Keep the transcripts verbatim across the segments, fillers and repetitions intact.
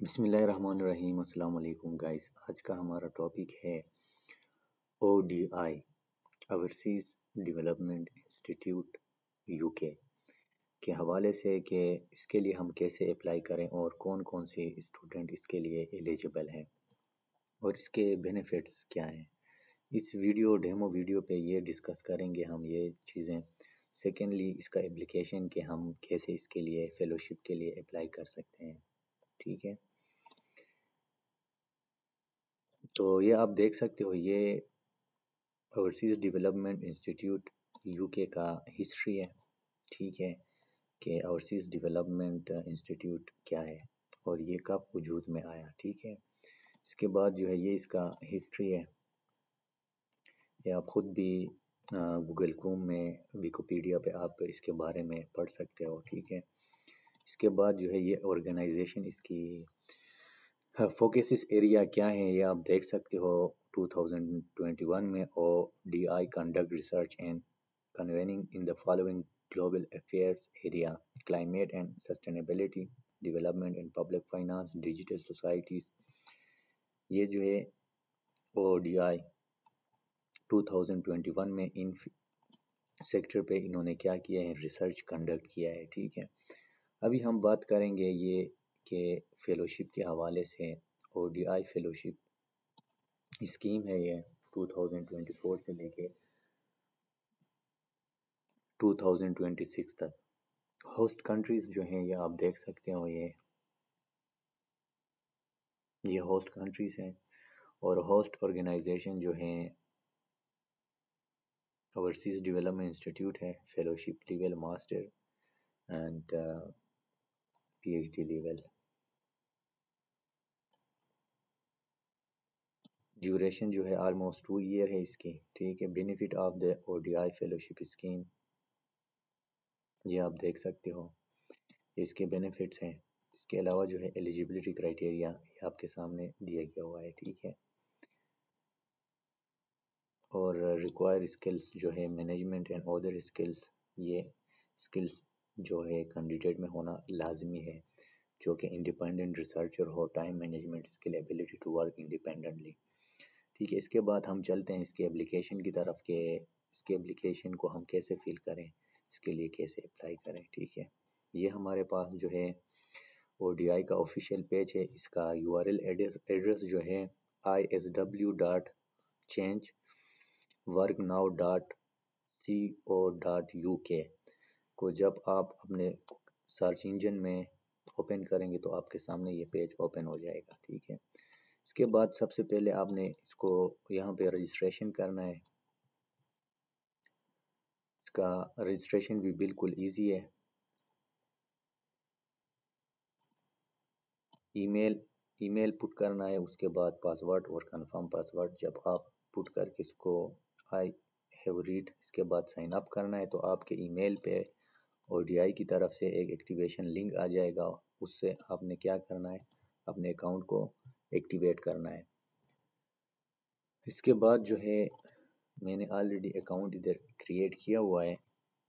بسم اللہ الرحمن الرحیم۔ السلام علیکم گائز، آج کا ہمارا ٹاپک ہے O D I, overseas development institute U K کے حوالے سے کہ اس کے لیے ہم کیسے اپلائی کریں اور کون کون سے اسٹوڈنٹ اس کے لیے ایلیجیبل ہیں اور اس کے بینیفٹس کیا ہیں۔ اس ویڈیو ڈیمو ویڈیو پہ یہ ڈسکس کریں گے ہم یہ چیزیں۔ سیکنڈلی اس کا اپلیکیشن کہ ہم کیسے اس کے لیے فیلوشپ کے لیے اپلائی کر سکتے ہیں، ٹھیک ہے۔ تو یہ آپ دیکھ سکتے ہو، یہ اوورسیز ڈیولپمنٹ انسٹیٹیوٹ یو کے کا ہسٹری ہے، ٹھیک ہے، کہ اوورسیز ڈیولپمنٹ انسٹیٹیوٹ کیا ہے اور یہ کب وجود میں آیا، ٹھیک ہے۔ اس کے بعد جو ہے یہ اس کا ہسٹری ہے، یہ آپ خود بھی گوگل کروم میں ویکیپیڈیا پہ آپ اس کے بارے میں پڑھ سکتے ہو، ٹھیک ہے۔ اس کے بعد جو ہے یہ آرگنائزیشن، اس کی فوکسز ایریا کیا ہیں یہ آپ دیکھ سکتے ہو۔ ٹو تھاؤزینڈ ٹوینٹی ون میں O D I conduct research and convening in the following global affairs area: climate and sustainability, development and public finance, digital societies. یہ جو ہے O D I two thousand twenty one میں ان sector پہ انہوں نے کیا کیا ہے، ریسرچ کنڈکٹ کیا ہے، ٹھیک ہے۔ ابھی ہم بات کریں گے یہ کہ فیلوشپ کے حوالے سے O D I fellowship scheme ہے، یہ ٹو تھاؤزینڈ ٹوینٹی فور سے لے کے ٹو تھاؤزینڈ ٹوینٹی سکس تک۔ ہوسٹ کنٹریز جو ہیں یہ آپ دیکھ سکتے ہو، یہ یہ ہوسٹ کنٹریز ہیں اور ہوسٹ آرگنائزیشن جو ہیں اوورسیز ڈیولپمنٹ انسٹیٹیوٹ ہے، fellowship level, master and P H D level. Duration جو ہے آلموسٹ ٹو ایئر ہے اس کی، ٹھیک ہے۔ Benefit of the O D I fellowship scheme, یہ آپ دیکھ سکتے ہو، اس کے بینیفٹس ہیں۔ اس کے علاوہ جو ہے ایلیجیبلٹی کرائٹیریا یہ آپ کے سامنے دیا گیا ہوا ہے، ٹھیک ہے۔ اور ریکوائر اسکلز جو ہے مینجمنٹ اینڈ ادر اسکلز، یہ اسکلز جو ہے کینڈیڈیٹ میں ہونا لازمی ہے، جو کہ انڈیپینڈنٹ ریسرچر ہو، time management skill, ability to work independently, ٹھیک ہے۔ اس کے بعد ہم چلتے ہیں اس کے اپلیکیشن کی طرف کہ اس کے اپلیکیشن کو ہم کیسے فل کریں، اس کے لیے کیسے اپلائی کریں، ٹھیک ہے۔ یہ ہمارے پاس جو ہے او ڈی آئی کا آفیشیل پیج ہے۔ اس کا یو آر ایل ایڈریس جو ہے I S W dot change work now dot C O dot U K کو جب آپ اپنے سرچ انجن میں اوپن کریں گے تو آپ کے سامنے یہ پیج اوپن ہو جائے گا، ٹھیک ہے۔ اس کے بعد سب سے پہلے آپ نے اس کو یہاں پہ رجسٹریشن کرنا ہے۔ اس کا رجسٹریشن بھی بالکل ایزی ہے۔ ای میل ای میل پٹ کرنا ہے، اس کے بعد پاسورڈ اور کنفرم پاسورڈ جب آپ پٹ کر کے اس کو آئی ہیو ریڈ، اس کے بعد سائن اپ کرنا ہے تو آپ کے ای میل پہ او ڈی آئی کی طرف سے ایک ایکٹیویشن لنک آ جائے گا، اس سے آپ نے کیا کرنا ہے، اپنے اکاؤنٹ کو ایکٹیویٹ کرنا ہے۔ اس کے بعد جو ہے میں نے آلریڈی اکاؤنٹ ادھر کریٹ کیا ہوا ہے،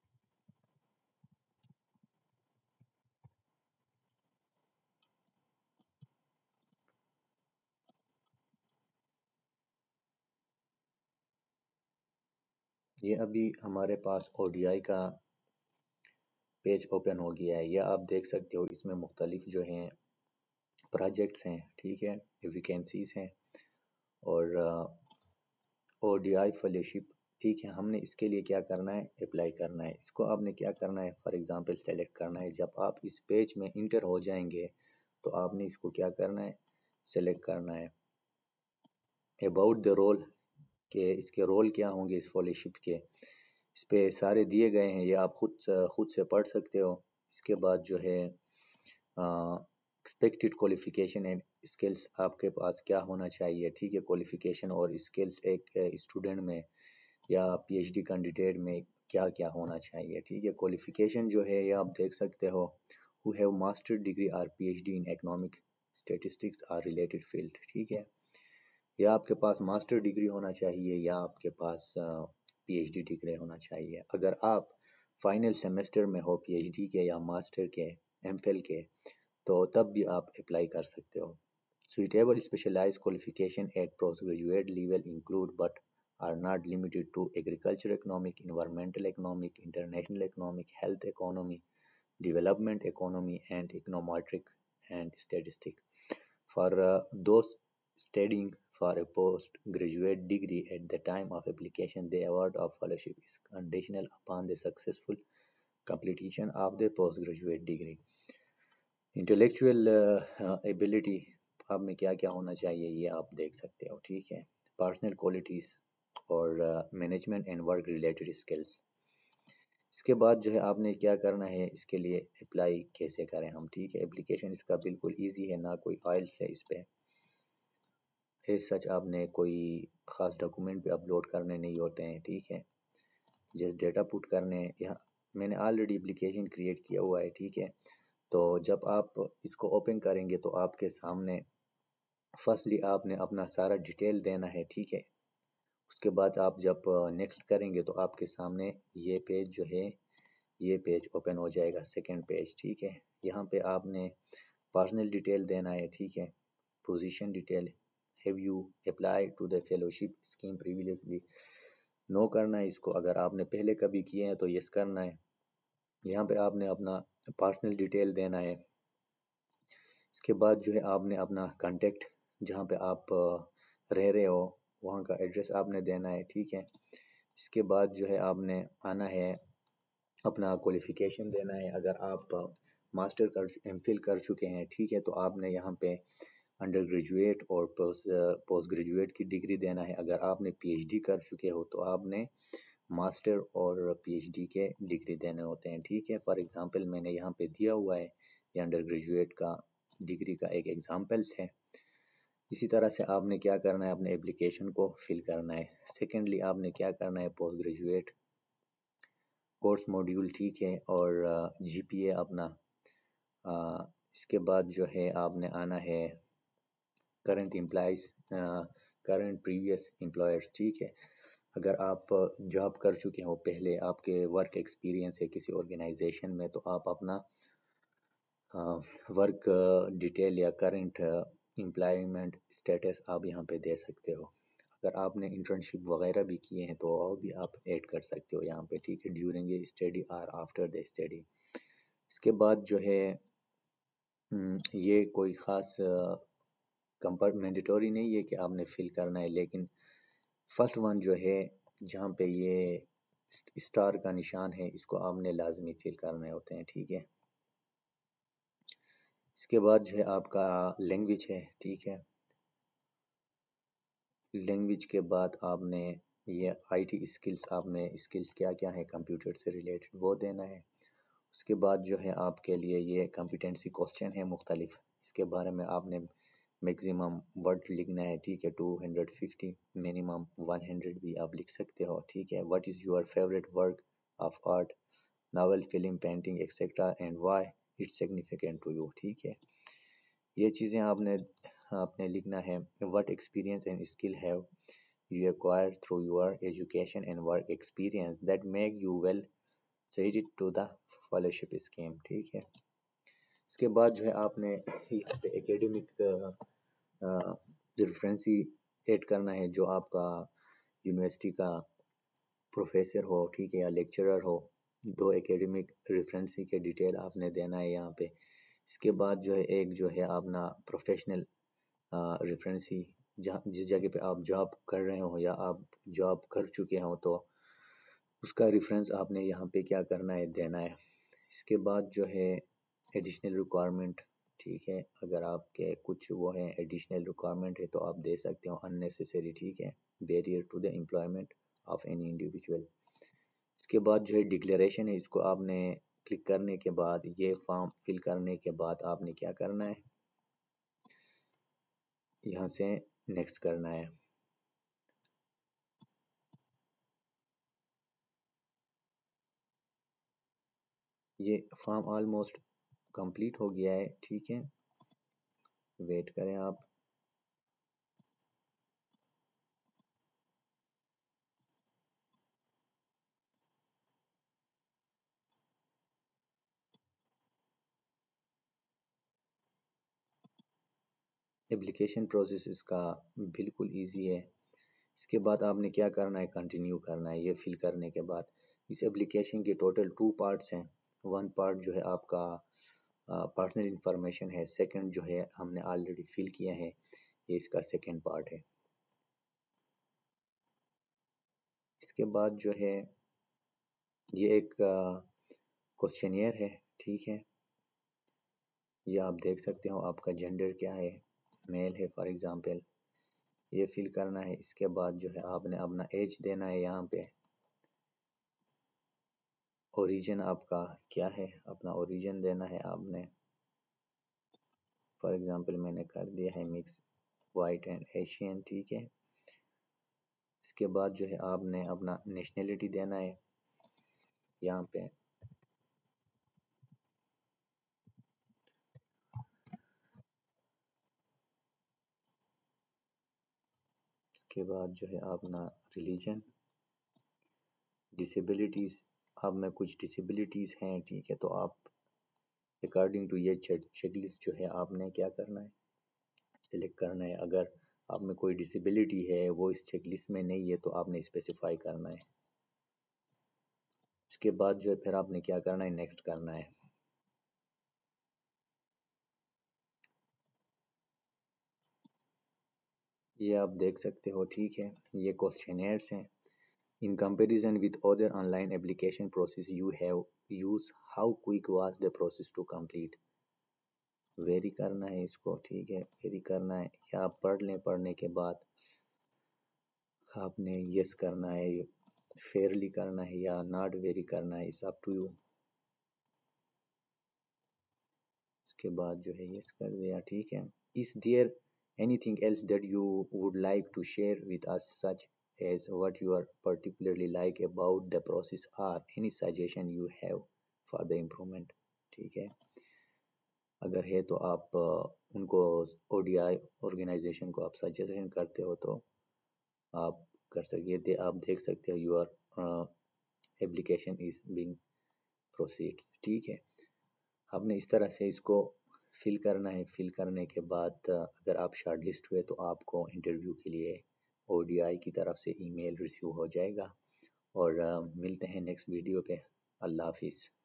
یہ ابھی ہمارے پاس او ڈی آئی کا پیج اوپن ہو گیا ہے۔ یہ آپ دیکھ سکتے ہو، اس میں مختلف جو ہیں پروجیکٹس ہیں، ٹھیک ہے، ویکینسیز ہیں اور او ڈی آئی فیلوشپ، ٹھیک ہے۔ ہم نے اس کے لیے کیا کرنا ہے، اپلائی کرنا ہے۔ اس کو آپ نے کیا کرنا ہے، فار ایگزامپل سلیکٹ کرنا ہے۔ جب آپ اس پیج میں انٹر ہو جائیں گے تو آپ نے اس کو کیا کرنا ہے، سلیکٹ کرنا ہے۔ اباؤٹ دا رول، کہ اس کے رول کیا ہوں گے اس فیلوشپ کے، اس پہ سارے دیے گئے ہیں، یہ آپ خود خود سے پڑھ سکتے ہو۔ اس کے بعد جو ہے ایکسپیکٹڈ کوالیفیکیشن اینڈ اسکلس، آپ کے پاس کیا ہونا چاہیے، ٹھیک ہے۔ کوالیفیکیشن اور اسکلس ایک اسٹوڈنٹ میں یا پی ایچ ڈی کینڈیڈیٹ میں کیا کیا ہونا چاہیے، ٹھیک ہے۔ کوالیفیکیشن جو ہے یہ آپ دیکھ سکتے ہو، who have master degree or P H D in economic statistics or related field، ٹھیک ہے۔ یا آپ کے پاس ماسٹر ڈگری ہونا چاہیے یا آپ کے پاس پی ایچ ڈی ڈگری ہونا چاہیے۔ اگر آپ فائنل سیمسٹر میں ہو پی ایچ ڈی کے یا ماسٹر کے، ایم فل کے، تو تب بھی آپ اپلائی کر سکتے ہو. Suitable specialized qualification at postgraduate level include but are not limited to agriculture economic, environmental economic, international economic, health economy, development economy, and econometric and statistic. For uh, those studying for a postgraduate degree at the time of application, the award of fellowship is conditional upon the successful completion of the postgraduate degree. Intellectual ability آپ میں کیا کیا ہونا چاہیے یہ آپ دیکھ سکتے ہو. ٹھیک ہے، پرسنل کوالٹیز اور management and work related skills. اس کے بعد جو ہے آپ نے کیا کرنا ہے، اس کے لیے اپلائی کیسے کریں ہم. ٹھیک ہے، اپلیکیشن اس کا بالکل ایزی ہے، نہ کوئی آئلس ہے اس پہ. ایز سچ آپ نے کوئی خاص ڈاکومنٹ بھی اپلوڈ کرنے نہیں ہوتے ہیں. ٹھیک ہے، جسٹ ڈیٹا پٹ کرنے. یہاں میں نے آلریڈی اپلیکیشن کریٹ کیا ہوا ہے. ٹھیک ہے، تو جب آپ اس کو اوپن کریں گے تو آپ کے سامنے فرسٹلی آپ نے اپنا سارا ڈیٹیل دینا ہے. ٹھیک ہے، اس کے بعد آپ جب نیکسٹ کریں گے تو آپ کے سامنے یہ پیج جو ہے یہ پیج اوپن ہو جائے گا، سیکنڈ پیج. ٹھیک ہے، یہاں پہ آپ نے پرسنل ڈیٹیل دینا ہے. ٹھیک ہے، position detail. Have you apply to the fellowship scheme previously, no کرنا ہے اس کو. اگر آپ نے پہلے کبھی کیے ہیں تو یس کرنا ہے. یہاں پہ آپ نے اپنا پرسنل ڈیٹیل دینا ہے. اس کے بعد جو ہے آپ نے اپنا کانٹیکٹ جہاں پہ آپ رہ رہے ہو وہاں کا ایڈریس آپ نے دینا ہے. ٹھیک ہے، اس کے بعد جو ہے آپ نے آنا ہے اپنا کوالیفیکیشن دینا ہے. اگر آپ ماسٹر کر ایم فل کر چکے ہیں ٹھیک ہے تو آپ نے یہاں پہ انڈر گریجویٹ اور پوسٹ گریجویٹ کی ڈگری دینا ہے. اگر آپ نے پی ایچ ڈی کر چکے ہو تو آپ نے ماسٹر اور پی ایچ ڈی کے ڈگری دینے ہوتے ہیں. ٹھیک ہے، فار ایگزامپل میں نے یہاں پہ دیا ہوا ہے یہ انڈر گریجویٹ کا ڈگری کا ایک ایگزامپلس ہے. اسی طرح سے آپ نے کیا کرنا ہے، اپنے اپلیکیشن کو فل کرنا ہے. سیکنڈلی آپ نے کیا کرنا ہے، پوسٹ گریجویٹ کورس موڈیول. ٹھیک ہے، اور جی پی اے اپنا. اس کے بعد جو ہے آپ نے آنا ہے current employees current previous employers. ٹھیک ہے، اگر آپ جاب کر چکے ہو پہلے، آپ کے ورک ایکسپیرینس ہے کسی آرگنائزیشن میں، تو آپ اپنا ورک ڈیٹیل یا کرنٹ امپلائمنٹ اسٹیٹس آپ یہاں پہ دے سکتے ہو. اگر آپ نے انٹرنشپ وغیرہ بھی کیے ہیں تو وہ بھی آپ ایڈ کر سکتے ہو یہاں پہ. ٹھیک ہے، ڈیورنگ اے اسٹڈی اور آفٹر دا اسٹڈی. اس کے بعد جو ہے یہ کوئی خاص کمپر مینڈیٹوری نہیں ہے کہ آپ نے فل کرنا ہے، لیکن فرسٹ ون جو ہے جہاں پہ یہ اسٹار کا نشان ہے اس کو آپ نے لازمی فل کرنے ہوتے ہیں. ٹھیک ہے، اس کے بعد جو ہے آپ کا لینگویج ہے. ٹھیک ہے، لینگویج کے بعد آپ نے یہ آئی ٹی اسکلس، آپ نے اسکلس کیا کیا ہیں کمپیوٹر سے ریلیٹڈ وہ دینا ہے. اس کے بعد جو ہے آپ کے لیے یہ کمپیٹنسی کوسچن ہے مختلف، اس کے بارے میں آپ نے میکزیمم ورڈ لکھنا ہے. ٹھیک ہے، two hundred fifty, minimum one hundred بھی آپ لکھ سکتے ہو. ٹھیک ہے، what is your favourite work of art, novel, film, painting etcetera and why it's significant to you. ٹھیک ہے، یہ چیزیں آپ نے آپ نے لکھنا ہے. What experience and skill have you acquire through your education and work experience that make you well suited to the fellowship scheme. ٹھیک ہے، اس کے بعد جو ہے آپ نے یہاں پہ اکیڈمک ریفرنسی ایڈ کرنا ہے جو آپ کا یونیورسٹی کا پروفیسر ہو. ٹھیک ہے، یا لیکچرر ہو. دو اکیڈمک ریفرنسی کے ڈیٹیل آپ نے دینا ہے یہاں پہ. اس کے بعد جو ہے ایک جو ہے اپنا پروفیشنل ریفرنسی جہاں جس جگہ پہ آپ جاب کر رہے ہو یا آپ جاب کر چکے ہوں تو اس کا ریفرنس آپ نے یہاں پہ کیا کرنا ہے، دینا ہے. اس کے بعد جو ہے ایڈیشنل ریکوائرمنٹ. ٹھیک ہے، اگر آپ کے کچھ وہ ہیں ایڈیشنل ریکوائرمنٹ ہے تو آپ دے سکتے ہو ان نیسیسری. ٹھیک ہے، barrier to the employment of any individual. اس کے بعد جو ہے ڈکلیریشن ہے، اس کو آپ نے کلک کرنے کے بعد یہ فارم فل کرنے کے بعد آپ نے کیا کرنا ہے، یہاں سے نیکسٹ کرنا ہے. یہ فارم آلموسٹ کمپلیٹ ہو گیا ہے. ٹھیک ہے، ویٹ کریں آپ. اپلیکیشن پروسیس اس کا بالکل ایزی ہے. اس کے بعد آپ نے کیا کرنا ہے، کنٹینیو کرنا ہے. یہ فل کرنے کے بعد اس اپلیکیشن کے ٹوٹل ٹو پارٹس ہیں. ون پارٹ جو ہے آپ کا پرسنل انفارمیشن ہے، سیکنڈ جو ہے ہم نے آلریڈی فل کیا ہے، یہ اس کا سیکنڈ پارٹ ہے. اس کے بعد جو ہے یہ ایک کوشچنیئر ہے، ٹھیک ہے. یہ آپ دیکھ سکتے ہو آپ کا جینڈر کیا ہے، میل ہے فار ایگزامپل، یہ فل کرنا ہے. اس کے بعد جو ہے آپ نے اپنا ایج دینا ہے. یہاں پہ اوریجن آپ کا کیا ہے، اپنا اوریجن دینا ہے آپ نے. فار ایگزامپل میں نے کر دیا ہے مکس وائٹ اینڈ ایشین، ٹھیک ہے. اس کے بعد جو ہے آپ نے اپنا نیشنلٹی دینا ہے یہاں پہ. اس کے بعد جو ہے اپنا ریلیجن، ڈسیبلٹیز، آپ میں کچھ ڈسیبلٹیز ہیں، ٹھیک ہے. تو آپ اکارڈنگ ٹو یہ چیک لسٹ جو ہے آپ نے کیا کرنا ہے، سلیکٹ کرنا ہے. اگر آپ میں کوئی ڈسیبلٹی ہے وہ اس چیک لسٹ میں نہیں ہے تو آپ نے اسپیسیفائی کرنا ہے. اس کے بعد جو ہے پھر آپ نے کیا کرنا ہے، نیکسٹ کرنا ہے. یہ آپ دیکھ سکتے ہو، ٹھیک ہے. یہ کوشچنیئرس ہیں. In comparison with other online application process you have used, how quick was the process to complete? Vary کرنا ہے اس کو، ٹھیک ہے. ویری کرنا ہے یا آپ پڑھ لیں، پڑھنے کے بعد آپ نے یس کرنا ہے، فیئرلی کرنا ہے یا ناٹ ویری کرنا ہے، اٹس اپ ٹو یو. اس کے بعد جو ہے یس کر دیا، ٹھیک ہے. Is there anything else that you would like to share with us, such as what you are particularly like about the process or any suggestion you have for the improvement? ٹھیک ہے. اگر ہے تو آپ ان کو او ڈی آئی organization کو آپ suggestion کرتے ہو تو آپ کر سکتے. آپ دیکھ سکتے ہو your application is being proceed, ٹھیک ہے. آپ نے اس طرح سے اس کو فل کرنا ہے. فل کرنے کے بعد اگر آپ شارٹ لسٹ ہوئے تو آپ کو انٹرویو کے لیے او ڈی آئی کی طرف سے ای میل ریسیو ہو جائے گا. اور ملتے ہیں نیکسٹ ویڈیو پہ. اللہ حافظ.